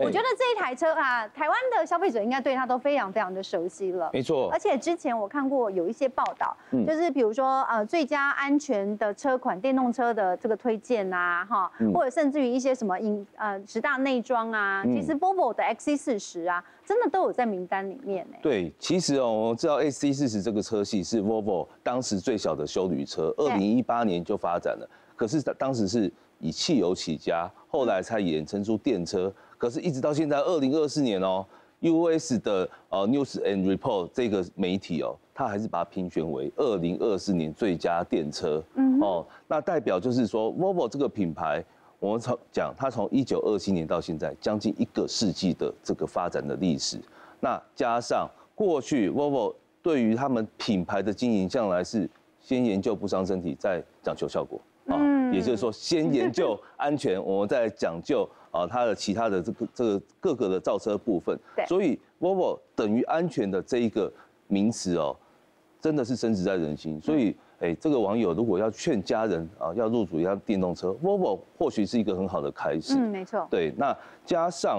我觉得这一台车啊，台湾的消费者应该对它都非常非常的熟悉了。 没错。 而且之前我看过有一些报道，就是比如说最佳安全的车款，电动车的这个推荐啊，哈，或者甚至于一些什么10大内装啊，其实 Volvo 的 XC40啊，真的都有在名单里面呢。 对，其实我们知道 XC40这个车系是 Volvo 当时最小的休旅车，2018年就发展了，可是当时是以汽油起家，后来才衍生出电车。可是，一直到现在2024年US 的News and Report 这个媒体它还是把它评选为2024年最佳电车。那代表就是说 Volvo 这个品牌，我们讲它从1927年到现在将近1个世纪的这个发展的历史。那加上过去 Volvo 对于他们品牌的经营，向来是先研究不伤身体，再讲求效果。也就是说，先研究安全，我们再讲究它的其他的这个各个的造车部分。所以 Volvo 等于安全的这一个名词真的是深植在人心。所以这个网友如果要劝家人要入主一辆电动车 ，Volvo 或许是一个很好的开始。 没错。对， 那加上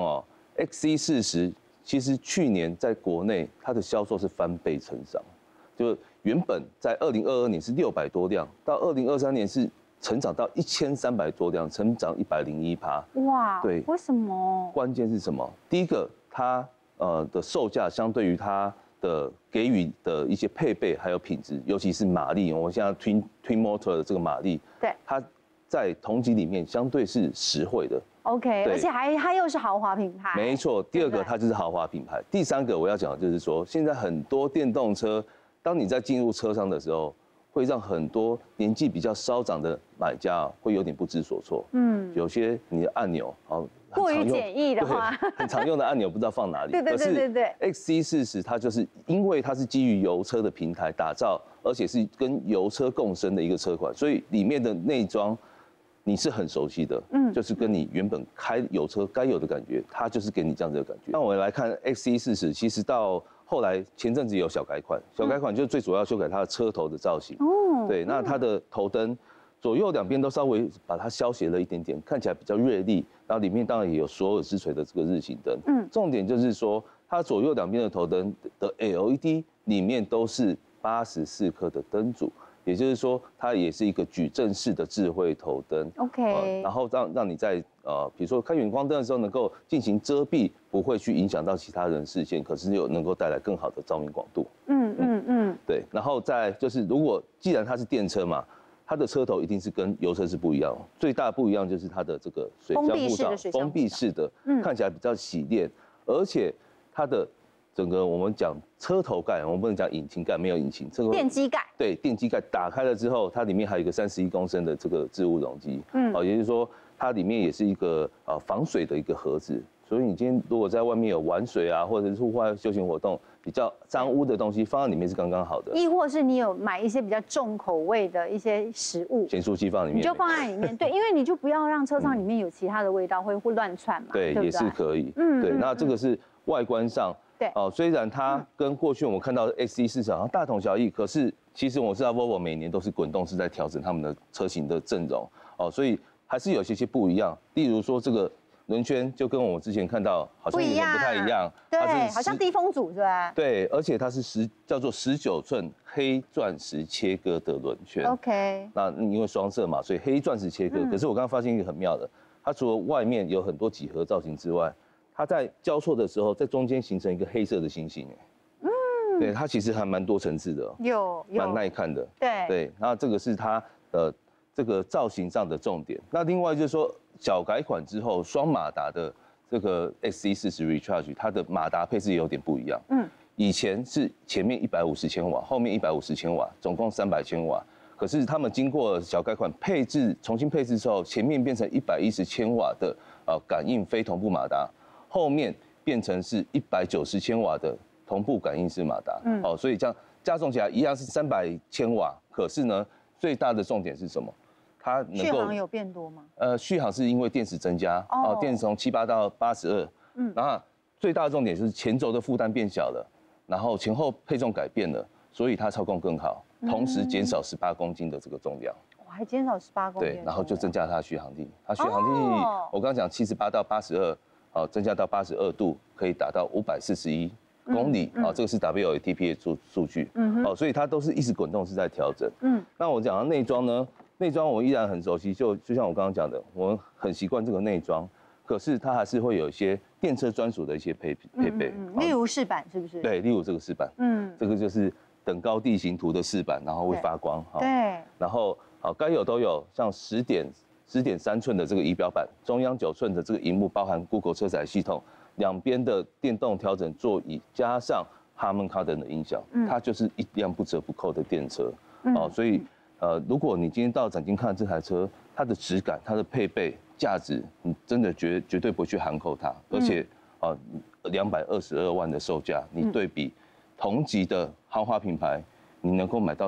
XC40，其实去年在国内它的销售是翻倍成长，就原本在2022年是600多辆，到2023年是成长到1300多辆，成长101%。 哇， 对， 为什么？ 关键是什么？第一个，它的售价相对于它的给予的一些配备还有品质，尤其是马力，我们现在 Twin Motor 的这个马力， 对， 它在同级里面相对是实惠的。 OK， 而且它又是豪华品牌。 没错，第二个它就是豪华品牌。第三个我要讲的就是说，现在很多电动车，当你在进入车商的时候，会让很多年纪比较稍长的买家会有点不知所措。有些你的按钮过于简易的话， 很常用的按钮不知道放哪里。 对。 XC40它就是因为它是基于油车的平台打造，而且是跟油车共生的一个车款，所以里面的内装你是很熟悉的。就是跟你原本开油车该有的感觉，它就是给你这样子的感觉。那我们来看 XC40，其实到后来前阵子有小改款，小改款就是最主要修改它的车头的造型。对，那它的头灯左右两边都稍微把它削斜了一点点，看起来比较锐利。然后里面当然也有索尔之锤的这个日行灯。重点就是说它左右两边的头灯的 LED 里面都是84颗的灯组。也就是说，它也是一个矩阵式的智慧头灯。 OK， 然后让你在比如说开远光灯的时候，能够进行遮蔽，不会去影响到其他人视线，可是又能够带来更好的照明广度。对。然后再就是，既然它是电车嘛，它的车头一定是跟油车是不一样。最大的不一样就是它的这个水箱护罩，封闭式的，看起来比较洗练，而且它的整个我们讲车头盖，我们不能讲引擎盖，没有引擎，这个电机盖。对， 电机盖打开了之后，它里面还有一个31公升的这个置物容积。也就是说，它里面也是一个防水的一个盒子。所以你今天如果在外面有玩水啊，或者是户外休闲活动比较脏污的东西，放在里面是刚刚好的。 亦或是你有买一些比较重口味的一些食物， 咸酥鸡放里面， 你就放在里面。对，因为你就不要让车上里面有其他的味道会乱窜嘛。 对，也是可以。对，那这个是外观上。对，虽然它跟过去我们看到的 XC40好像大同小异，可是其实我知道 Volvo 每年都是滚动式在调整他们的车型的阵容，所以还是有些不一样。例如说这个轮圈就跟我们之前看到好像有点不太一样， 对，好像低风阻是吧？ 对，而且它是叫做19寸黑钻石切割的轮圈。 OK， 那因为双色嘛，所以黑钻石切割。可是我刚刚发现一个很妙的，它除了外面有很多几何造型之外，它在交错的时候，在中间形成一个黑色的星星，对，它其实还蛮多层次的，有蛮耐看的，对，然后这个是它这个造型上的重点。那另外就是说，小改款之后，双马达的这个 XC40 Recharge， 它的马达配置有点不一样，以前是前面150千瓦，后面150千瓦，总共300千瓦。可是他们经过小改款重新配置之后，前面变成110千瓦的感应非同步马达。后面变成是190千瓦的同步感应式马达，所以这样加重起来一样是300千瓦，可是呢，最大的重点是什么？它能够续航有变多吗？ 续航是因为电池增加，电池从78到82，然后最大的重点就是前轴的负担变小了，然后前后配重改变了，所以它操控更好，同时减少18公斤的这个重量。 还减少18公斤， 对，然后就增加它的续航力。它续航力，我刚刚讲78到82， 增加到82度，可以达到541公里这个是 WLTP 的数据。所以它都是一直滚动是在调整。那我讲到内装呢，内装我依然很熟悉，就像我刚刚讲的，我们很习惯这个内装。可是它还是会有一些电车专属的一些配备， 例如饰板是不是？ 对，例如这个饰板，这个就是等高地形图的饰板，然后会发光， 对， 然后该有都有，像10.3寸的这个仪表板，中央9寸的这个萤幕，包含 Google 车载系统，两边的电动调整座椅，加上 Harman Kardon 的音响，它就是一辆不折不扣的电车，所以如果你今天到展厅看这台车，它的质感、它的配备。价值，你真的绝对不会去含扣它，而且222万的售价，你对比同级的豪华品牌，你能够买到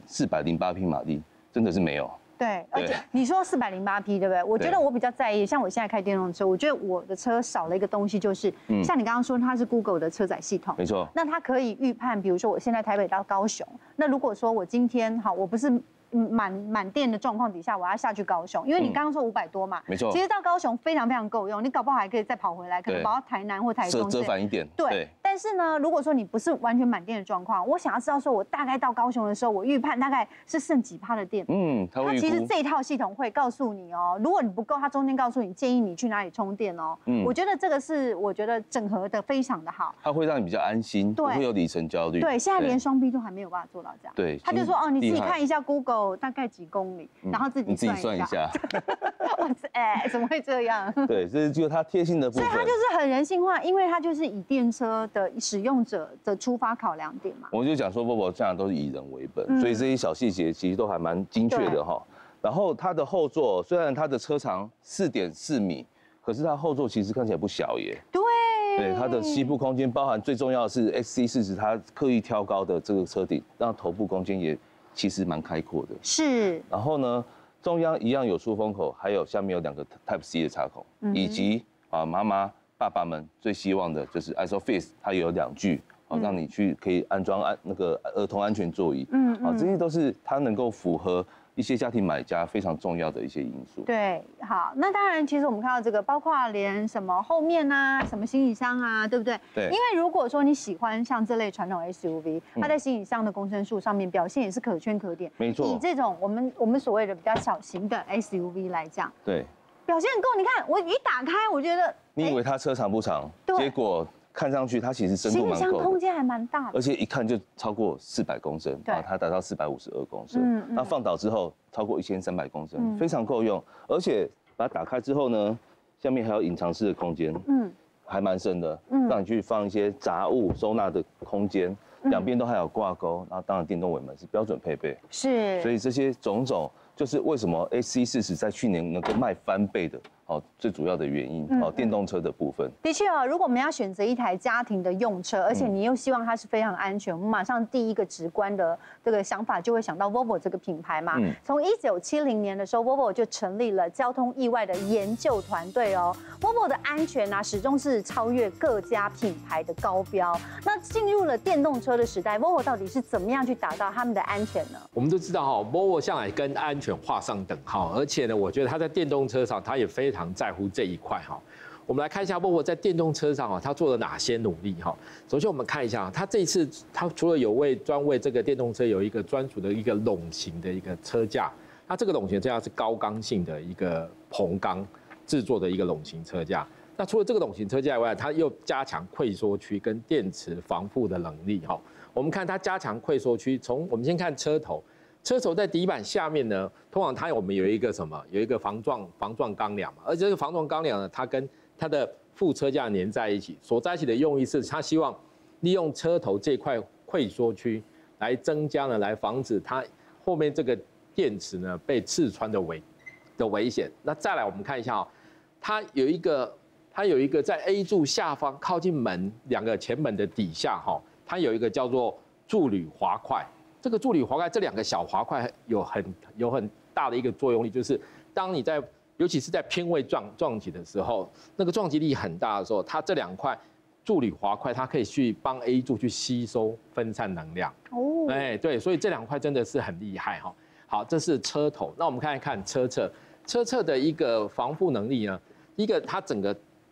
408匹马力，真的是没有。 对，而且你说408匹，对不对？我觉得我比较在意，像我现在开电动车，我觉得我的车少了一个东西，就是像你刚刚说，它是 Google 的车载系统， 没错。 那它可以预判，比如说我现在台北到高雄，那如果说我今天我不是。满电的状况底下，我要下去高雄，因为你刚刚说500多嘛， 没错。 其实到高雄非常够用，你搞不好还可以再跑回来，可能跑到台南或台中折返一点。 对。但是呢，如果说你不是完全满电的状况，我想要知道说我大概到高雄的时候，我预判大概是剩几%的电。它其实这一套系统会告诉你哦，如果你不够，它中间告诉你建议你去哪里充电哦。我觉得这个是我觉得整合的非常的好， 它会让你比较安心，不会有里程焦虑。 对，现在连双 B 都还没有办法做到这样。 对， 他就说你自己看一下 Google 大概几公里，然后自己算一下。怎么会这样？ 对，这是就是它贴心的部分。 所以它就是很人性化，因为它就是以电车的使用者的出发考量点嘛。 我就讲说 ，Volvo 这样都是以人为本，所以这些小细节其实都还蛮精确的哈。然后它的后座虽然它的车长4.4米，可是它后座其实看起来不小耶。对，它的膝部空间包含最重要的是 XC40，它刻意挑高的这个车顶，让头部空间也其实蛮开阔的。 是。 然后呢，中央一样有出风口，还有下面有2个 Type C 的插孔，以及妈妈爸爸们最希望的就是 ISOFIX， 它有2具，让你去可以安装那个儿童安全座椅。这些都是它能够符合一些家庭买家非常重要的一些因素。 对，好，那当然，其实我们看到这个，包括连什么后面啊，什么行李箱啊，对不对？ 对。 因为如果说你喜欢像这类传统 SUV，它在行李箱的公升数上面表现也是可圈可点。 没错。 以这种我们所谓的比较小型的 SUV 来讲， 对， 表现很够。你看，我一打开，我觉得你以为它车长不长，结果。看上去它其实深度蛮够的， 行李箱空间还蛮大的， 而且一看就超过400公升，它达到452公升，那放倒之后超过1300公升，非常够用。而且把它打开之后呢，下面还有隐藏式的空间，还蛮深的，让你去放一些杂物收纳的空间，两边都还有挂钩，然后当然电动尾门是标准配备， 是， 所以这些种种就是为什么 XC40在去年能够卖翻倍的。最主要的原因电动车的部分。 的确如果我们要选择一台家庭的用车，而且你又希望它是非常安全，我们马上第一个直观的这个想法就会想到 Volvo 这个品牌嘛。从1970年的时候 ，Volvo 就成立了交通意外的研究团队哦。Volvo 的安全始终是超越各家品牌的高标。那进入了电动车的时代 ，Volvo 到底是怎么样去达到他们的安全呢？ 我们都知道Volvo 向来跟安全画上等号，而且呢，我觉得它在电动车上，它也非常在乎这一块哈。我们来看一下 Volvo 在电动车上它做了哪些努力哈。首先我们看一下，它这一次它除了有专为这个电动车有一个专属的一个拢型的一个车架，那这个拢型车架是高刚性的一个硼钢制作的一个拢型车架。那除了这个拢型车架以外，它又加强溃缩区跟电池防护的能力哈。我们看它加强溃缩区，我们先看车头。车头在底板下面呢，通常我们有一个有一个防撞钢梁嘛，而这个防撞钢梁呢，它跟它的副车架粘在一起，锁在一起的用意是，它希望利用车头这块溃缩区来增加呢，来防止它后面这个电池呢被刺穿的危险。那再来我们看一下它有一个在 A 柱下方靠近门2个前门的底下它有一个叫做助铝滑块。这个助铝滑块，这2个小滑块有很大的一个作用力，就是当你尤其是在偏位撞击的时候，那个撞击力很大的时候，它这2块助铝滑块，它可以去帮 A 柱去吸收分散能量。对，所以这2块真的是很厉害哈。好，这是车头，那我们看一看车侧的一个防护能力呢。第一个，它整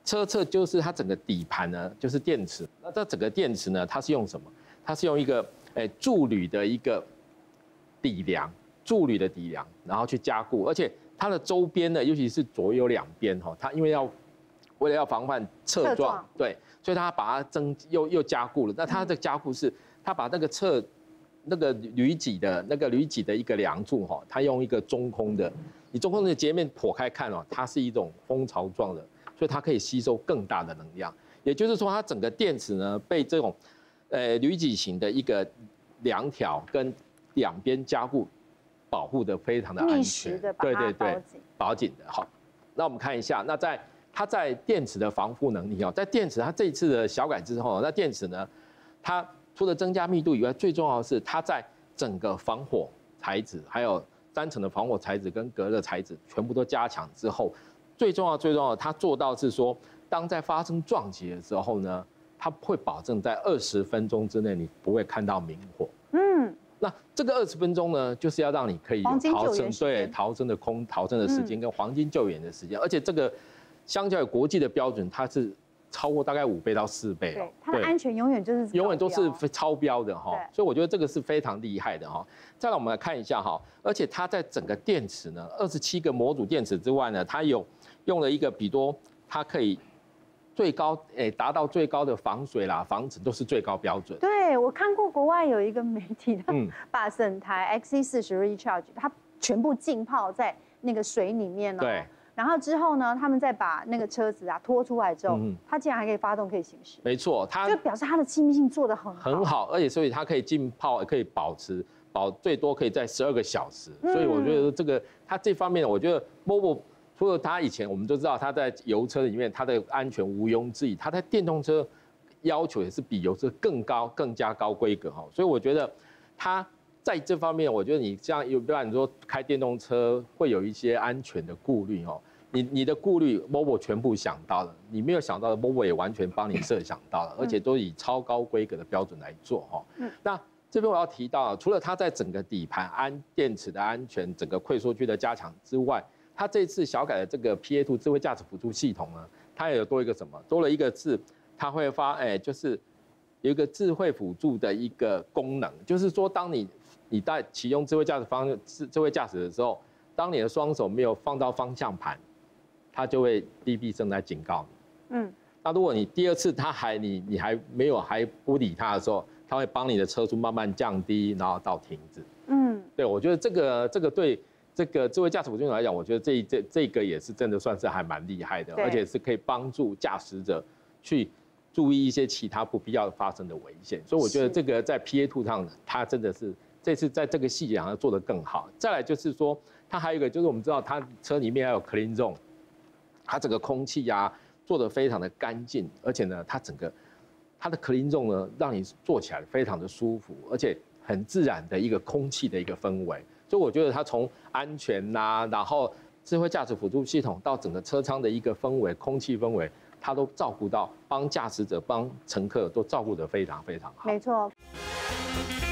车侧就是它整个底盘呢，就是电池。那这整个电池呢，它是用什么？它是用一个铸铝的一个底梁，然后去加固，而且它的周边呢，尤其是左右两边哈，它因为为了要防范侧撞，对，所以它把它又加固了。那它的加固是，它把那个铝脊的一个梁柱哈，它用一个中空的，你中空的截面剖开看哦，它是一种蜂巢状的。所以它可以吸收更大的能量，也就是说，它整个电池呢被这种铝脊型的一个梁条跟两边加固保护的非常的安全，对，保紧的。好，那我们看一下，它在电池的防护能力哦，在电池它这一次的小改之后，那电池呢，它除了增加密度以外，最重要的是它在整个防火材质，还有3层的防火材质跟隔热材质全部都加强之后。最重要，它做到是说，当在发生撞击的时候呢，它会保证在20分钟之内你不会看到明火。那这个20分钟呢，就是要让你可以有逃生的时间跟黄金救援的时间，而且这个相较于国际的标准，它是超过大概5倍到4倍。 对，它的安全永远都是超标的哈，所以我觉得这个是非常厉害的哈。再来我们来看一下哈，而且它在整个电池呢，27个模组电池之外呢，它用了一个比多，它可以达到最高的防水啦、防尘都是最高标准。 对，我看过国外有一个媒体，把整台 XC40 Recharge 它全部浸泡在那个水里面了。对。然后之后呢，他们再把那个车子拖出来之后，它竟然还可以发动，可以行驶。 没错，它就表示它的气密性做得很好， 而且所以它可以浸泡，可以最多可以在12个小时。所以我觉得它这方面，我觉得 Volvo。除了它以前我们都知道，它在油车里面它的安全毋庸置疑，它在电动车要求也是比油车更加高规格哈，所以我觉得它在这方面，我觉得你像不然你说开电动车会有一些安全的顾虑哦，你的顾虑 Volvo 全部想到了，你没有想到的 Volvo 也完全帮你设想到了，而且都以超高规格的标准来做哈。那这边我要提到，除了它在整个底盘电池的安全、整个溃缩区的加强之外，它这次小改的这个 PA2 智慧驾驶辅助系统呢，它也有多一个什么？多了一个是它会就是有一个智慧辅助的一个功能，就是说当你在启用智慧驾驶的时候，当你的双手没有放到方向盘，它就会哔哔声来警告你。那如果你第2次你还不理它的时候，它会帮你的车速慢慢降低，然后到停止。对，我觉得这个对。这个智慧驾驶辅助系统来讲，我觉得这个也是真的算是还蛮厉害的，而且是可以帮助驾驶者去注意一些其他不必要发生的危险。所以我觉得这个在 PA2 上，它真的是这次在这个细节上做得更好。再来就是说，它还有一个就是我们知道它车里面还有 Clean Zone， 它整个空气做得非常的干净，而且呢，它的 Clean Zone 呢让你坐起来非常的舒服，而且很自然的一个空气的一个氛围。所以我觉得它从安全然后智慧驾驶辅助系统到整个车舱的一个氛围、空气氛围，它都照顾到，帮驾驶者、帮乘客都照顾得非常非常好。 没错。